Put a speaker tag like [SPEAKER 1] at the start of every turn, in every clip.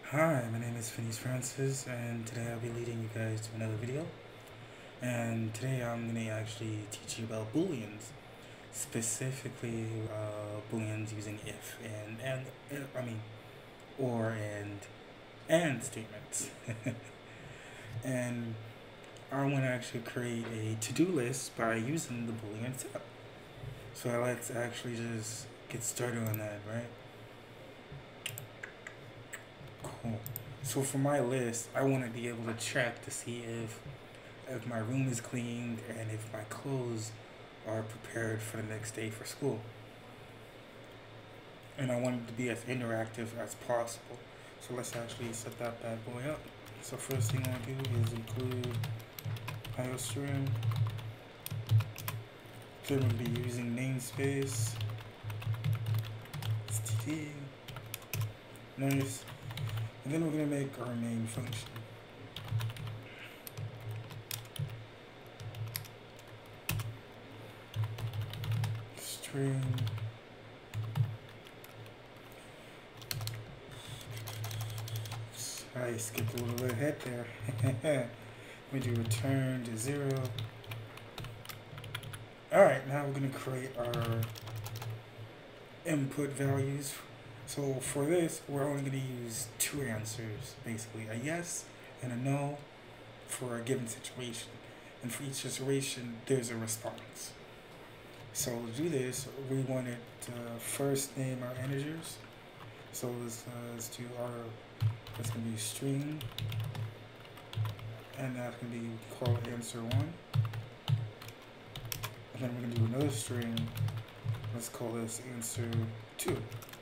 [SPEAKER 1] Hi, my name is Phineas Francis, and today I'll be leading you guys to another video. And today I'm going to actually teach you about booleans, specifically booleans using if or and statements. And I want to actually create a to-do list by using the boolean step. So let's actually just get started on that, right? Cool. So for my list, I want to be able to check to see if my room is cleaned and if my clothes are prepared for the next day for school. And I want it to be as interactive as possible. So let's actually set that bad boy up. So first thing I want to do is include iostream. Then we'll be using namespace. std. Nice. And then we're going to make our main function. String. I skipped a little bit ahead there. We do return to 0. Alright, now we're going to create our input values. So for this, we're only going to use two answers, basically, a yes and a no for a given situation. And for each situation, there's a response. So to do this, we want it to first name our integers. So let's do that's going to be string, and that's going to be called answer1. And then we're going to do another string. Let's call this answer2.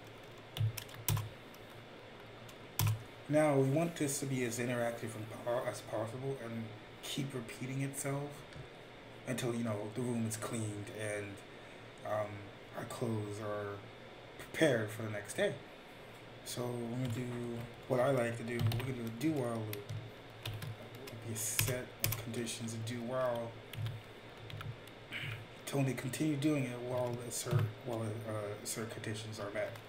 [SPEAKER 1] Now we want this to be as interactive as possible and keep repeating itself until the room is cleaned and our clothes are prepared for the next day. So we're gonna do what I like to do. We're gonna do a do while loop. It'll be a set of conditions of do while to only continue doing it while certain conditions are met.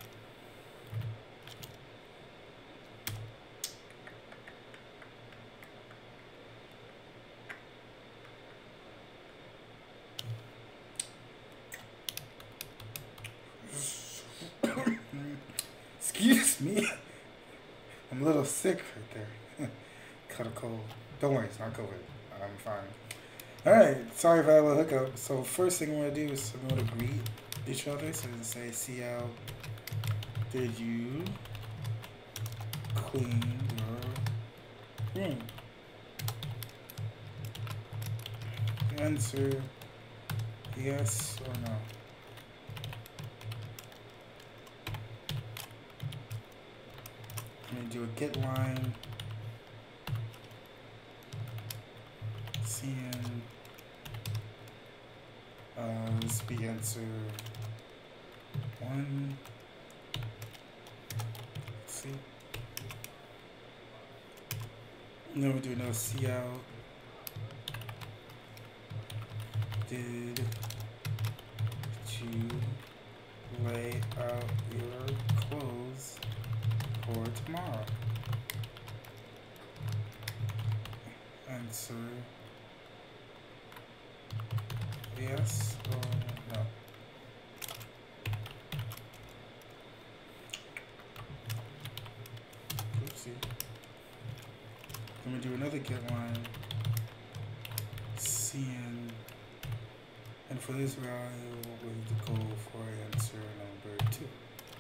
[SPEAKER 1] Excuse me. I'm a little sick right there. Caught a cold. Don't worry, it's not COVID. I'm fine. Alright, sorry if I had a little hiccup. So first thing I'm going to do is I'm going to greet each other. So I'm going to say, see how did you clean your room? Answer yes or no. I'm going to do a get line, cn, this will be answer 1, let's see, and then we'll do another cout, did you lay out your clothes for tomorrow? Answer yes or no. Oopsie. Then we do another get line, cn, and for this value we need to go for answer number 2.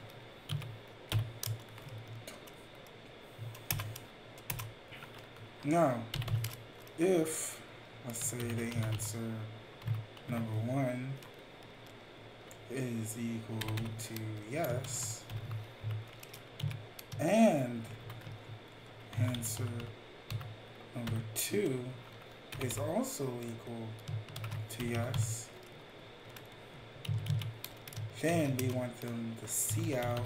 [SPEAKER 1] Now, if, let's say the answer number 1 is equal to yes, and answer number 2 is also equal to yes, then we want them to see out,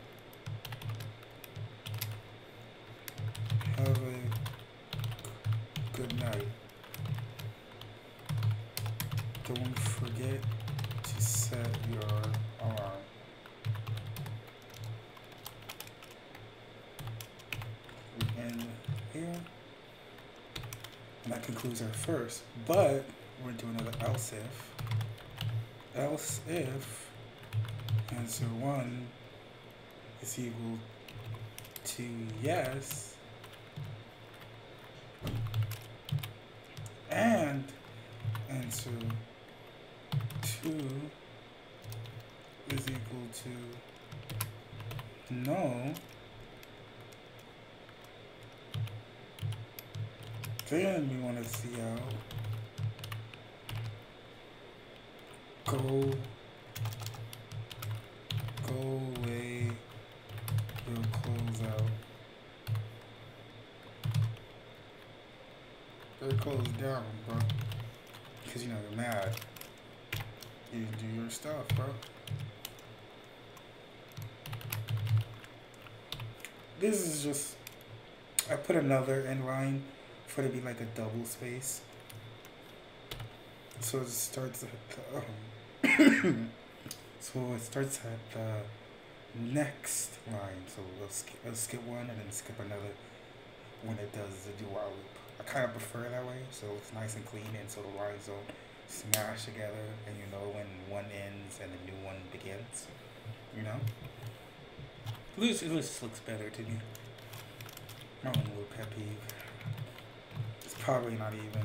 [SPEAKER 1] have a good night. Don't forget to set your alarm. and here. And that concludes our first. But we're going to do another else if. Else if answer 1 is equal to yes, and answer 2 is equal to no, then we want to see out go away, we'll close out. Better close down, bro. Because, you know, you're mad. You didn't do your stuff, bro. This is just, I put another end line for it to be like a double space. So it starts at the, so it starts at the next line. So we'll skip one and then skip another when it does the do while loop. I kind of prefer it that way, so it's nice and clean, and so the lines don't smash together, and you know when one ends and a new one begins. You know, it just looks better to me. My own little pet peeve. It's probably not even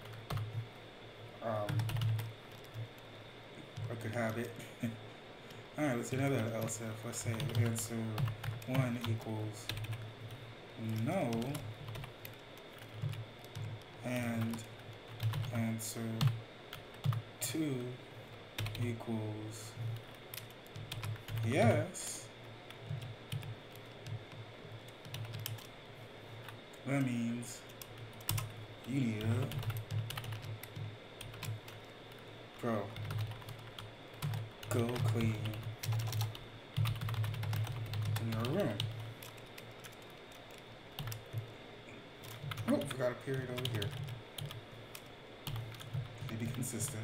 [SPEAKER 1] a good habit. Alright, let's do another else if. Let's say answer 1 equals no, and answer 2 equals yes. That means you need to, bro, go clean your room. Oh, forgot a period over here. Be consistent.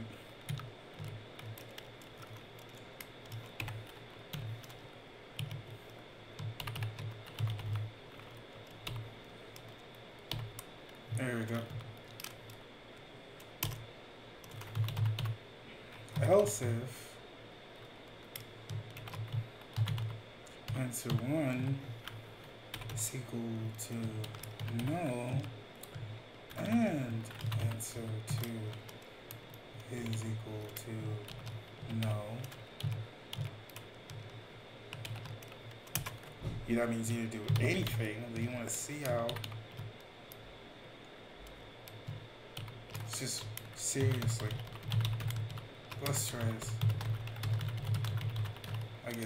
[SPEAKER 1] There we go. Else if answer 1 is equal to no, and answer 2 is equal to no. You know, that means you do anything that you want to see out. It's just seriously. Let's try this again.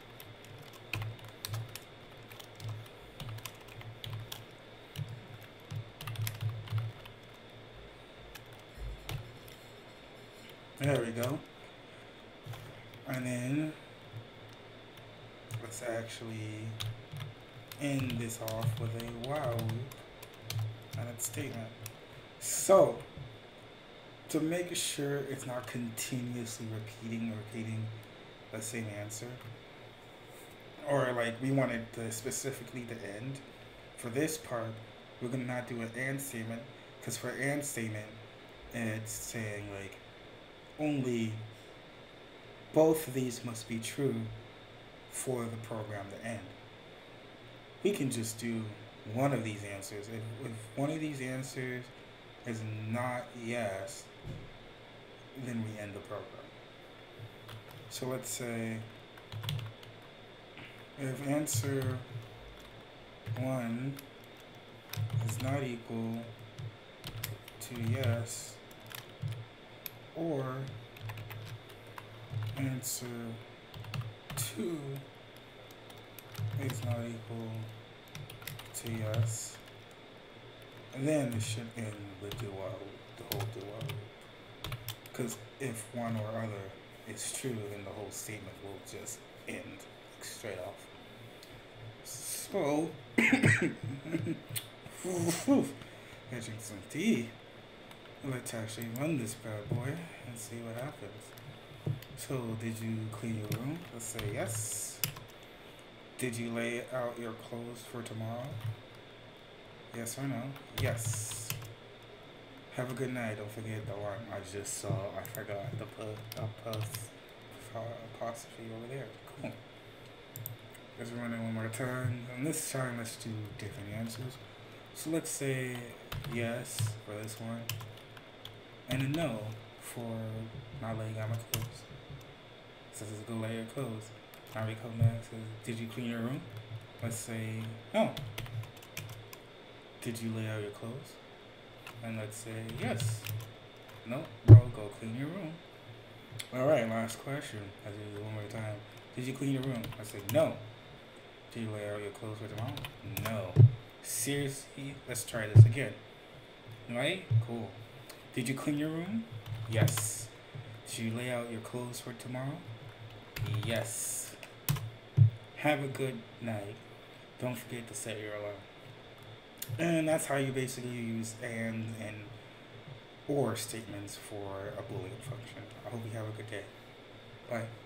[SPEAKER 1] There we go. And then let's actually end this off with a while loop and a statement. So to make sure it's not continuously repeating the same answer, or like we want it to specifically to end, for this part we're gonna not do an and statement, because for and statement it's saying like only both of these must be true for the program to end. We can just do one of these answers. If one of these answers is not yes, then we end the program. So let's say if answer 1 is not equal to yes, or answer 2 is not equal to yes, then it should end the whole do while loop. Because if one or other is true, then the whole statement will just end straight off. So, catching some tea. Let's actually run this bad boy and see what happens. So, did you clean your room? Let's say yes. Did you lay out your clothes for tomorrow? Yes or no? Yes. Have a good night. Don't forget the one I just saw. I forgot to put a apostrophe over there. Cool. Let's run it one more time. And this time, let's do different answers. So let's say yes for this one, and a no for not laying out my clothes. It says go lay your clothes. Now we come back. Says, did you clean your room? Let's say no. Did you lay out your clothes? And let's say yes. No, bro, go clean your room. All right, last question. I'll do it one more time. Did you clean your room? I say no. Did you lay out your clothes for tomorrow? No. Seriously? Let's try this again. Right? Cool. Did you clean your room? Yes. Did you lay out your clothes for tomorrow? Yes. Have a good night. Don't forget to set your alarm. And that's how you basically use and or statements for a Boolean function. I hope you have a good day. Bye.